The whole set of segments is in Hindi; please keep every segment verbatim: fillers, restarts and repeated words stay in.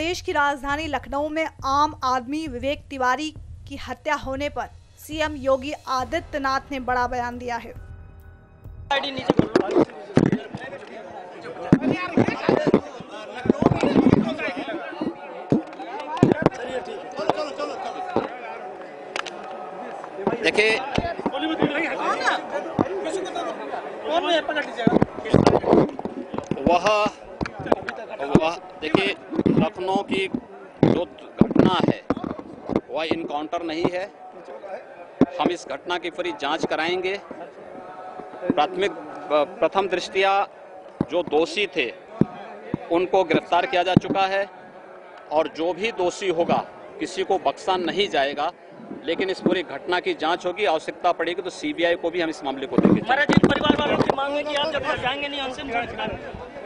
प्रदेश की राजधानी लखनऊ में आम आदमी विवेक तिवारी की हत्या होने पर सीएम योगी आदित्यनाथ ने बड़ा बयान दिया है। देखिए, वह वह देखिए लखनऊ की जो घटना है वह इनकाउंटर नहीं है। हम इस घटना की पूरी जांच कराएंगे। प्राथमिक प्रथम दृष्टया जो दोषी थे उनको गिरफ्तार किया जा चुका है और जो भी दोषी होगा किसी को बख्शा नहीं जाएगा, लेकिन इस पूरी घटना की जांच होगी। आवश्यकता पड़ेगी तो सीबीआई को भी हम इस मामले को देंगे। परिवार वालों की मांग है कि आप जब तक जाएंगे नहीं अंतिम संस्कार।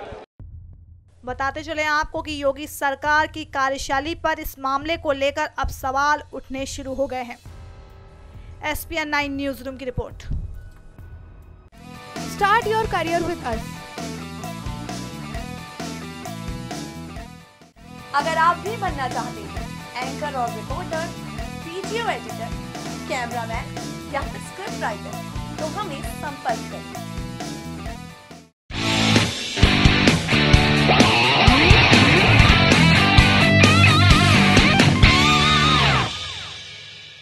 बताते चले आपको कि योगी सरकार की कार्यशैली पर इस मामले को लेकर अब सवाल उठने शुरू हो गए हैं। एसपीएन नाइन न्यूज रूम की रिपोर्ट। Start your career with us. अगर आप भी बनना चाहते हैं एंकर और रिपोर्टर, वीडियो एडिटर, कैमरामैन या स्क्रिप्ट राइटर, तो हमें संपर्क करें।